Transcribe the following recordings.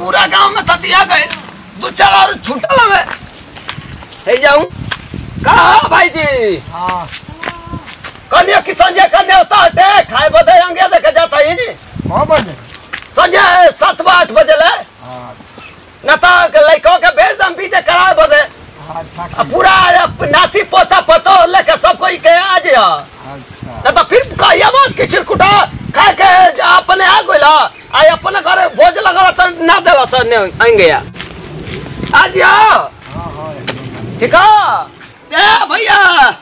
पूरा गांव में दिया गए 2-4 और छूटल हवे हे जाऊं कहा भाई जी। हां कन्या की संजय कन्या साटे खाए बदे अंगे देखे जाता ही नहीं। हां बजे संजय 7-8 बजे ले। हां न तो लड़कों के भेज दम पीछे करा बदे। अच्छा पूरा नाती पोता पतो लेके सब कोई के आ जा। अच्छा न तो फिर कहिया मत कि चिरकुटा खा के अपने आ गइला आ अपने घर भोज लगा तो ना देला सर आएंगे आ जा। हां हां ठीक है ए भैया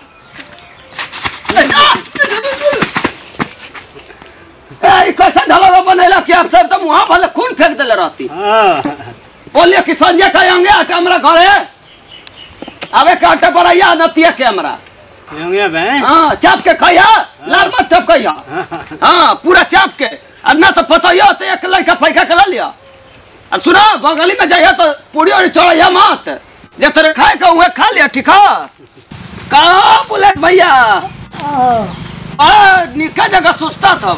ए कैसा ढलवा बनेला कि आप सब तो मुंह भले खून फेंक देले रहती। हां बोलिए कि संजय कहेंगे आ हमरा घरे अबे काटे पड़ैया नतिया के हमरा होंगे बे। हां चाप के कहिया लाल मत टप कहिया। हां पूरा चाप के अब ना तो पता ही तो एक लड़का पैका करा लिया। अब सुना बगली में जाइए तो पूरी और चढ़ैया मत जे तेरे खाए का हुए खा लिया ठीक है। कहाँ बुलेट भैया निका जगह सुस्ता था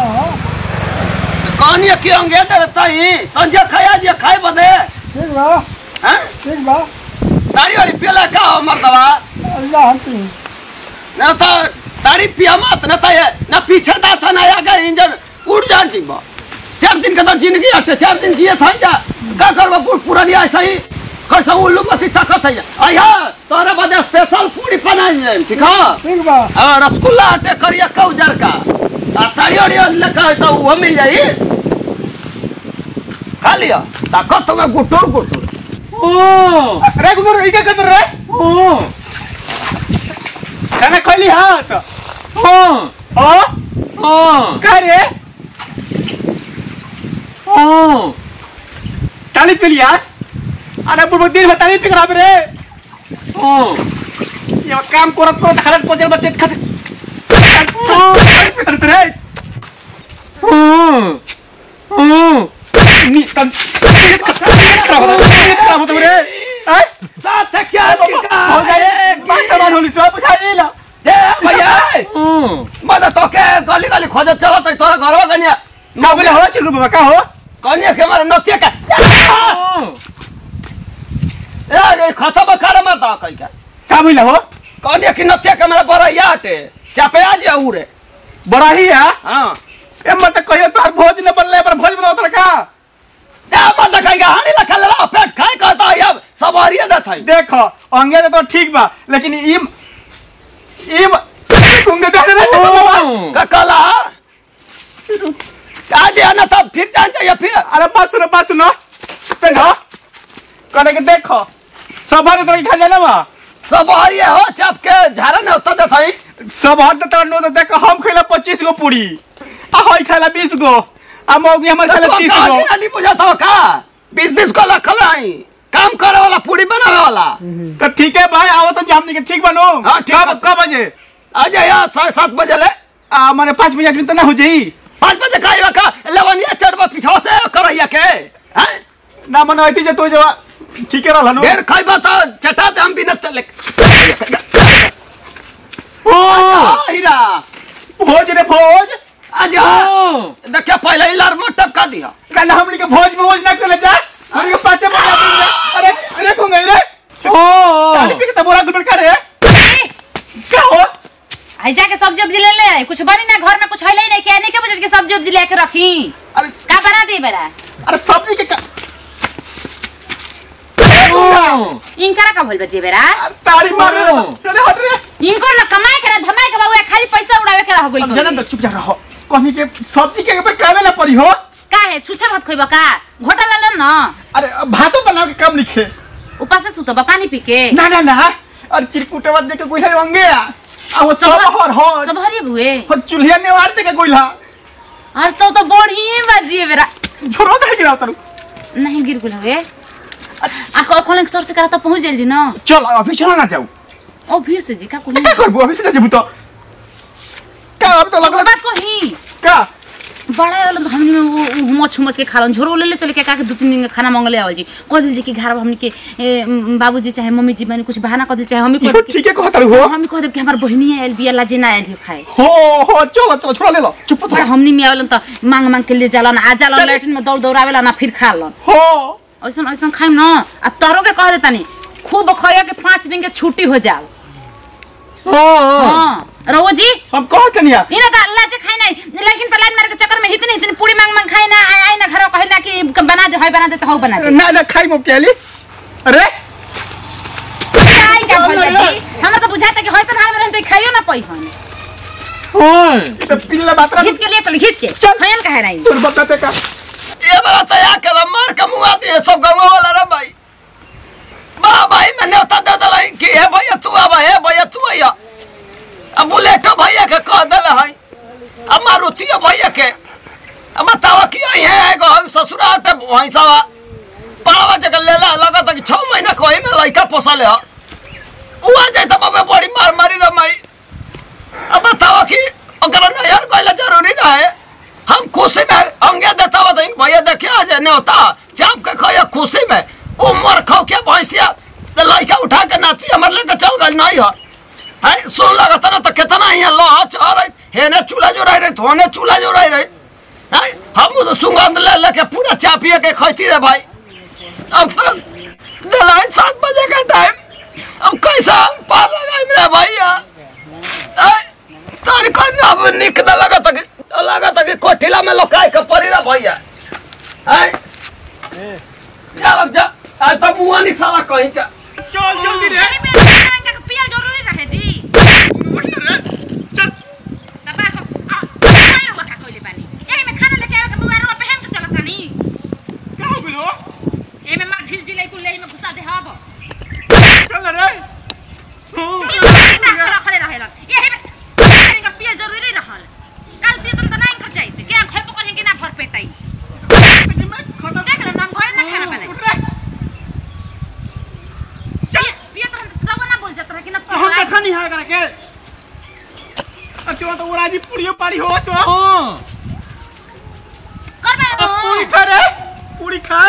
कहानी की होंगे ताई संजय खाया जी खाए बदे ठीक बा हैं ठीक बा ताड़ी वाली पियला का मर्दवा अल्लाह हंती ना तो ताड़ी पिया मत ना तो ना पीछे दा था ना आगे इंजन उड़ जा जीवा 4 दिन का तो जिंदगी हटे 4 दिन जिए था जा का करबा पूरा लिया ऐसा ही कैसा उल्लू मत ताकत है आया तोरा बदे स्पेशल पूरी बनाई है ठीक है। ठीक बा और रसगुल्ला हटे करिया कौजर का आ ताड़ी और लगा तो वो मिल जाई खा लिया ताकत में गुटुर गुटुर। ओ रे गुगर ई का कर रे ओ खाना खली हां ओ ओ का रे ओ ताली पिलियास अरे बुढ़ दिन में ताली पिकरा रे ओ ये काम करत को हालत को जल बच्चे खा तो पिकर रे ओ नी तन खराब हो रे हैं साथ क्या हो जाए बात सवाल होली सब पूछाइला ए भैया मत तो के गली गली खोजत चलत तोरा घरवा कन्या का बोले हो चिल्लू बाबा का हो कन्या के मारे नतिया का ए खतम कर मत कहि का बोले हो कन्या की नतिया के मारे बड़ा याटे चापे आ जा उरे बड़ा ही है हां ए मत कहियो तोर भोज न बनले पर भोज बनाओ तोरा का ए मत कहि हानी लखा ला पेट खाए कहता अब सवारिया देत है देखो अंगे तो ठीक बा लेकिन ई तुम दे दे का कला आज आना तब फिर जान चाहिए फिर अरे बात सुनो पेलो करे के देखो सवारी तो खा जाना बा सवारिया हो चाप के झारा ने उतर देत है सब हट तो नो तो देखो हम खइला 25 गो पूरी आ होई खइला 20 गो आ मौगी हमर खइला 30 गो नहीं पूछा था का 20 को रखल है काम करे वाला पूरी बनावे वाला। तो ठीक है भाई आओ तो हमनी के ठीक बनो हां ठीक कब बजे आ जा यार 7:30 बजे ले आ माने 5 बजे तो ना हो जाई 5 बजे खाइबा का लेवनिया चढ़बा पीछा से करैया के हैं ना मन आती जे तो जो ठीक है रहलो फिर खाइबा तो चटा दे हम भी न तले ओ हीरा भोज रे भोज आजा देखा पहले लार में टपका दिया कल हमनी के भोज में भोज ना कर जा हमनी के पाछे बना अरे अरे को गई रे ओ चाली पे के बोरा गुड़ कर रे क्या हो आई जाके सब्जी ले ले कुछ बनी ना घर में कुछ है नहीं क्या नहीं के बजे के सब्जी लेके रखी अरे का बना दे बेरा अरे सब्जी के इनकरा का भइल बजे बेरा तारी मार रे चले हट रे इनको ना कमाए करे धमाए के बाबू खाली पैसा उड़ावे के रह गइल जन तो चुप जा रहो कहीं के सब्जी के पे कावे ना पड़ी हो का है छुछा भात खइबा का घोटा ला ना अरे भातो बनाओ के काम लिखे ऊपर से सुतबा पानी पी के ना ना ना और चिरकुटवा दे के गोइला होंगे आ वो सब हर हो सब हरी भुए हो चूल्हा ने वार दे के गोइला और तो बढ़िए बाजी बेरा छोरो दे गिरा तरू नहीं गिर गुल हवे आ खोले सर से करा तो पहुंच जल्दी ना चल अभी चला ना जाऊ अभी से जी का कोनी क्या करबो अभी से जेबू तो का अब तो लगला बात को ही का बड़ा वाला हम में वो मछ के खालन झोरो ले चले के का के 2-3 दिन के खाना मांगले आवल जी कह दिल जी कि घर हमनी के बाबूजी चाहे मम्मी जी बने कुछ बहाना कर दिल चाहे हम इहो ठीक है कहता हो हम कह दे कि हमर बहिनी आइल बिया लाजे ना आइल खाए हो चलो छोड़ा ले लो चुप पर हमनी में आवलन त मांग के ले जालन आ जालन लैट्रिन में दौड़ दौड़ावेला ना फिर खालन हो ऐसन खाइम ना अब तोरो के कह देता नहीं खूब खइया के 5 दिन के छुट्टी हो जाओ हां रवो जी हम कहत कनिया इना त अल्लाह जे खाइ नहीं लेकिन पलाइन मार के चक्कर में इतनी पूरी मांग खाइ ना आई ना घर कहला कि बना दे तो हो बना दे ना खाइ मो केली अरे आई का भल जी हमरा तो बुझाता कि होइसन हाल में रहन त खाइयो ना पई हन ओए सब पिल्ला बातरा खींच के ले चल खींच के खयन कहे नहीं तोर बताते का ये बड़ा तया के मार के मुआ दिए सब गांव वाला रे भाई बा भाई मैंने उता दे दलाई कि हे भैया तू आवा हे भैया तू आया अब बुलेटो भैया के कह देले है अब मारुतिया भैया के अब बतावा कि आई है गो ससुराल पे भैंसावा पावा जगह लेला लगत कि 6 महीना कोई में लइका पोसले ह उ आ जाए त बाबे बड़ी मार मारी रे माई अब बतावा कि अगर न यार कोइला जरूरी ना है हम खुशी में अंगे देता बता भैया देखे आ जाए नहीं होता चाप के खाया खुशी में उमर खाओ क्या भैंसिया लइका उठा के नाती हमर लेके चल गई नहीं है सुन लगत ना तो कितना यहाँ लोहा चढ़ रही हेने चूल्हा जो रही होने चूल्हा जो रही हम तो सुगंध ले लेके पूरा चापिए के खैती रे भाई अब तो दिलाई 7 बजे का टाइम अब कैसा पार लगाई मेरा भैया तारी कोई अब निक न लगा कि कोठिला में लोकाई के पड़ी रे भैया जा लग जा आज तो मुआ नहीं साला कहीं का चल जल्दी रे पिया जरूरी रहे जी चल तबा को आयो का कोइले बानी एही में खाना लेके आवे के बुआरो पहन के चलत नहीं का हो गेलो एही में मार ढिल जिले कुल लेही में घुसा दे हब चल रे खड़े रहेला एही में खाने का पिया जरूरी रहल कल पिया तुम तो नहीं कर चाहिए के घर पे कहीं के ना भर पेटाई मैं खत्म देख ले हम घरे ना खाना बनाए पिया तो रवा ना बोल जात रहा कि ना हम देखा नहीं है करके अच्छा तो ओराजी पूरी पारी हो सो करबे पूरी खा रे पूरी खा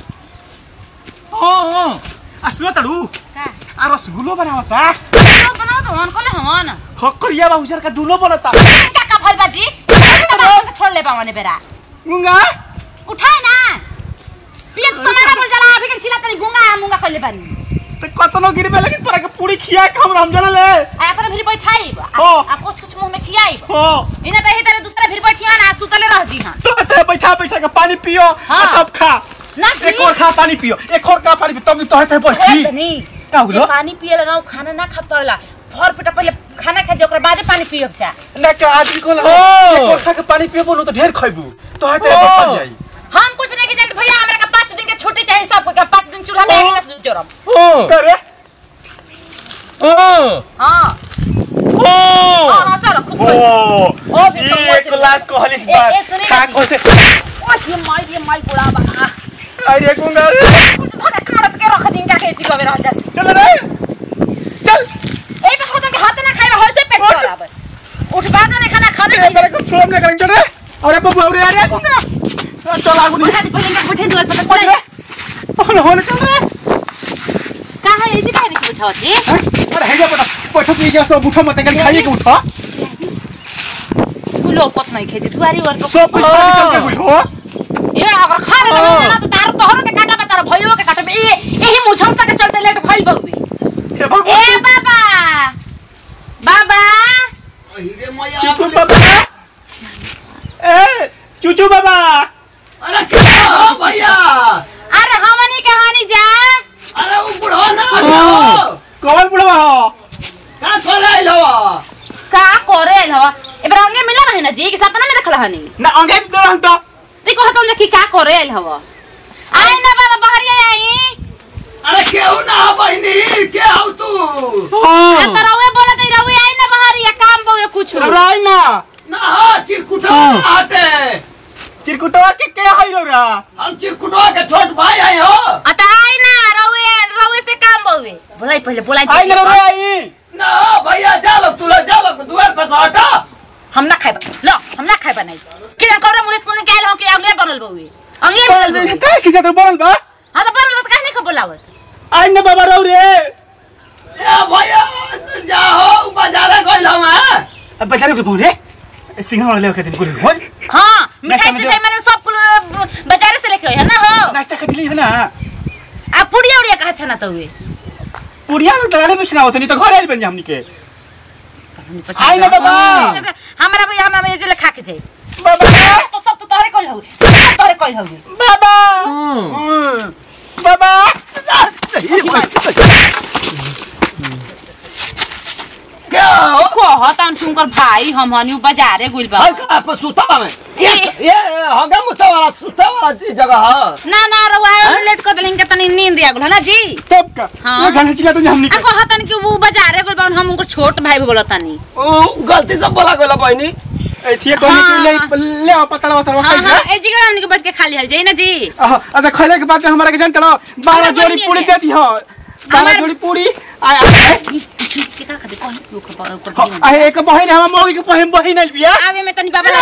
हां असलो तड़ू का आ रसगुल्लो बनावता बनाओ तो हन कोले हन हकरिया बाबूजर का दूल्हो बनता क्या का भइल बाजी छोड़ ले पावने बेरा गुंगा उठाए ना पिया समारा बोल जाला अभी के चिल्ला तनी गुंगा मुंगा खले बानी तो कतनो गिरबे लेकिन तोरा के पूरी खिया के हम जाना ले आ पर फिर बैठाई आ कुछ मुंह में खियाई हो इने तो ही तेरे दूसरा फिर बैठिया ना सुतले रह जी हां तो ते बैठा के पानी पियो तब खा ना एक और खा पानी पियो एक और का पानी तब तो है बैठी नहीं का होलो पानी पिए ला खाना ना खा पाला भर पेट पहले खाना खा दे ओकरा बाद पानी पियब छा ना का आदमी को एक और खा के पानी पियो बोलो तो ढेर खइबू तो है बैठा जाई हम कुछ नहीं के भैया हमरा का 5 दिन के छुट्टी चाहिए सब के 5 दिन चूल्हा में आगे ना जोरब करे हां हां चलो खूब ओ ये 1 लाख को हलिस बात खा को से ओ ये माई गोड़ा बा अरे गुंगा थोड़ा खारत के रख दिन का के जी गवे रह जा चल रे चल ए पे खोद के हाथ ना खाए होय से पेट खराब उठबा के खाना खाने मेरे को छोड़ ना करें चल रे अरे बबू अरे गुंगा चल आगु नहीं बैठे दुआर पर चल रे होने चल रे कहां है जी काहे नहीं बैठा जी अरे है जा बेटा बैठो की जा सब उठो मत कल खाइए के उठो फूलो पत नहीं खेती दुआरी वर को सब निकल के उठो ये अगर खा ले ना तो तार तोहर के काटा तार भयो के काटा यही मुझौर तक चलते लेट भइल बउए ए बाबा बाबा अरे मैया चुचू बाबा ए चुचू बाबा अरे क्या हो भैया अरे हमनी कहानी जा अरे वो बुढ़वा ना हो कौन बुढ़वा हो का करे लवा का करे लवा एबर अंगे मिला रहे ना जी कि सपना में देखला हनी ना अंगे दे रहन तो ती कहत हम कि का करे लवा आई ना बाबा बहरिया आई अरे केहू ना बहिनी के हो तू आ तो रउए बोलत रउए आई ना बहरिया काम बोए कुछ राई ना ना हो चिरकुटवा आते चिरकुटवा के हई रो हम चिरकुटवा के छोट भाई आए हो अत आई ना रउए से काम बोए बोलाई पहले बोलाई आई ना रे आई ना हो भैया जा लो तू जा लो दुआर पे से हटा हम ना खाए लो हम ना खाए बनाई कि कर मुरे सुन के आइल हो कि अंगे बनल बउए अंगे बनल बउए काहे किसे तो बोल बा हां तो बनल त काहे नहीं बोलावत आई न बाबा रौ रे ए भैया जाओ बाजारे गइल हम अब बाजारे के बोल रे सिंघा वाला लेके दिन बोल हो हां मिठाई से मैंने सब बाजारे से लेके है ना हो नाश्ता कर दिली है ना आ पुड़िया उड़िया कहा छना तो हुए पुड़िया तो दलाले में छना होत नहीं तो घर आइल बन जा हमनी के आई न बाबा हमरा भैया हमरा ये ले खा के जाई बाबा तो सब तो तोहरे कइल होगे सब तोहरे कइल होगे बाबा बाबा क्या हो कहतन तुमकर भाई हम हनी बाजारे गइल बा हाय का पर सुता में ये हगा मुता वाला सुता वाला जगह है ना ना रवा लेट कर देलिन के तनी नींद आ गेल ना जी तब का ये गाना चिल्ला तो हमनी आ कहतन कि वो बाजारे गइल बा हम उनकर छोट भाई बोलतानी ओ गलती से बोला गेला बहनी एथिए कोनी के ले ले पतला पतला हां हां ए जगह हमनी के बैठ के खा लिहल जाई ना जी अच्छा खैले के बाद हमरा के जान चलो 12 जोड़ी पूरी दे दी हो 12 जोड़ी पूरी आ के का खाते कोन ऊपर आ एक बहिन हम मौगी के बहिन आइल बिया आवे में तनी बाबा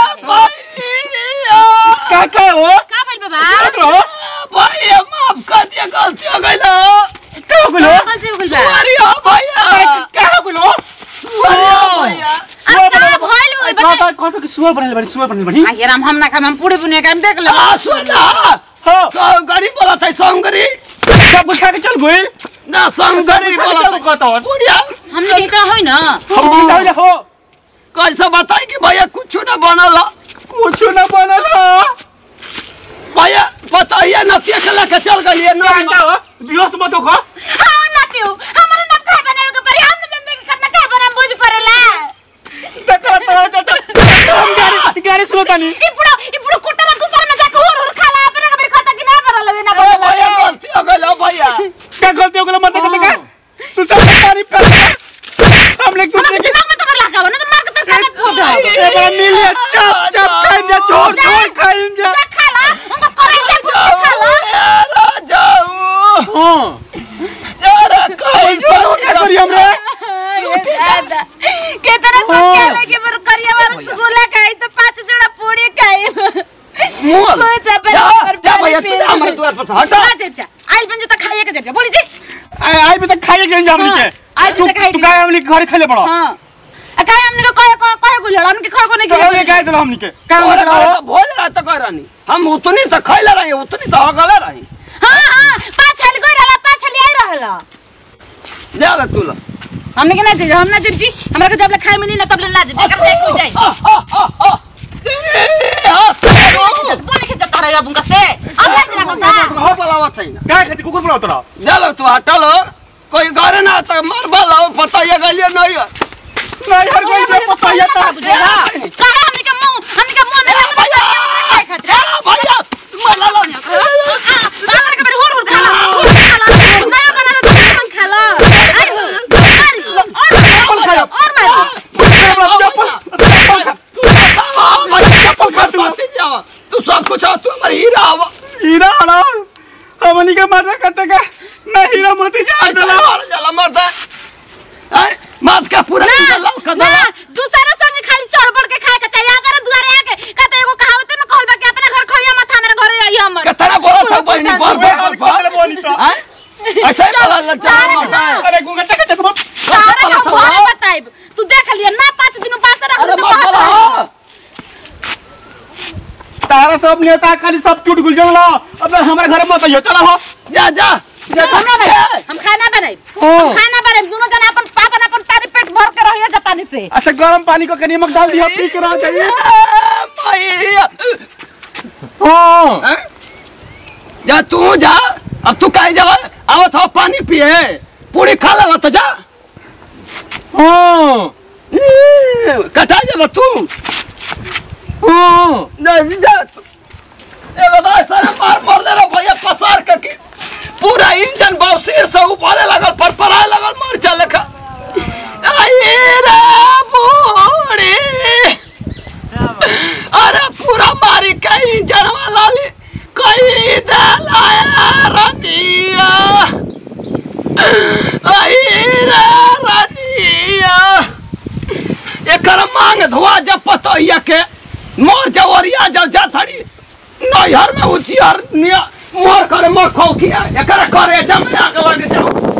का हो का भइल बाबा भाई माफ कर दिया गलती हो गई ना का हो गेलो कैसे हो गइल बा सॉरी हो भैया का हो गेलो भैया अब भइल का कथि के सुअर बनल बनी आ ये राम हम ना खाम हम पूरी बुनिया के हम देख ले आ सुना हो गरीब बोला था संगरी सब खा के चल गइल ना संगरी बोला था कहता बुढ़िया हम लोग का होई ना हम की साइल हो कैसे बताई कि भैया कुछ ना बनल कुछ न बनल भैया बताइए नतिया के लेके चल गई ना बियोस मत हो हां ना क्यों हमरा ना का बनावे के परी हम जिंदगी करना का बना बुझ पड़ेला हम गाड़ी सुनतानी इपुड़ो कुटला दूसरा में जाके और खाला अपने के खाता कि ना पड़ल ना भैया गलती हो गई भैया क्या गलती हो गई मत कर तू सब पानी पे हम लोग सोचते कि दिमाग में तो लगा ना तो मार के तो खाना फोड़ दो ये बड़ा मिली चप चप खाएंगे छोड़ खाएंगे खाला हमको करे जा खाला यार जाऊ हां यार कोई क्या करी हमरे दादा कितना सोच के पर करिया वाला सुगुला खाई तो 5 जोड़ा पूरी खाई कोई सब पर जा भैया तू हमारे द्वार पर हटा अच्छा आइल बन जो तो खाइए के जगह बोली जी आई भी तक खाइए के हमनी के तू काय हमनी घर खाले बड़ा हां काय हमनी को कहे गुलड़ा हमनी के को नहीं तो ये गाय दलो हमनी के का मतलब भोज रहा तो कह रानी हम उतनी से खैले रही उतनी से हगले रही हां पाछल गई रहला पाछल आई रहला जा तू ला हमने के ना जी हम ना जी हमरा के जब ले खाए मिली ना तब ले ला जी कर देख हो जाए बोले के जता रहा बुंगा से अब ले जला का हो बोलावा थई ना काय खाती कुकुर बोला तोरा जा लो तू हटा लो कोई घर ना तो मार बालाओ पता ये गलिए नहीं नहीं हर कोई पे पता ये ता बुझेगा काहे हमने के मुंह में खाए खातिर भैया मार लो बाहर के बारे हुर खाला नया बना दो मन खाला और मार तू सब कुछ तू हमारी हीरा ना हमनी के मरना करते का मैं हीरा मोती जा जला मरता मात का पूरा लाल का ना दूसरा संग खाली चढ़बड़ के खाए के चाहिए अगर दुआरे आके कहते एगो कहावत में कहलबा कि अपना घर खोइया माथा मेरे घरे आई हमर कितना बोला था बहनी बोल बोली तो ऐसे बोला लच्चा मरता है अरे गुंगा टका चश्मा सारा हम घरे बताइब तू देख लिया ना 5 दिन पास रख अरे मत बोला तारा सब नेता खाली सब टूट गुल जला अब हमारे घर मत आइयो चला हो जा जा हम खाना बनाए दोनों जना अपन पानी पेट भर के रहिए जा पानी से अच्छा गरम पानी को नमक डाल दिया पी के रह जाइए जा तू जा अब तू कहीं जा आवत हो पानी पिए पूरी खा ला तो जा कटा जा तू जा मार दे रहा भैया पसार के पूरा इंजन बाउसीर से ऊपर लगल परपराए लगल मर चल लखा अरे पूरा मारी के इंजन वाला ली कोई दलाया रनिया रनिया एक मांग धोआ जब पतैया के मोर जवरिया जब जा थड़ी नैहर में उचियर मोर करे मोर खौखिया एकरा करे जम आग लग जाओ